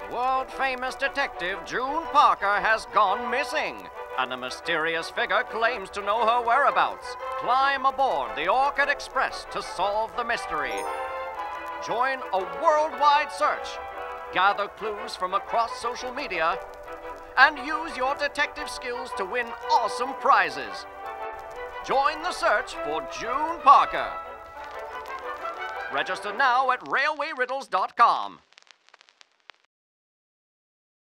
World-famous detective June Parker has gone missing, and a mysterious figure claims to know her whereabouts. Climb aboard the Orchid Express to solve the mystery. Join a worldwide search, gather clues from across social media, and use your detective skills to win awesome prizes. Join the search for June Parker. Register now at railwayriddles.com.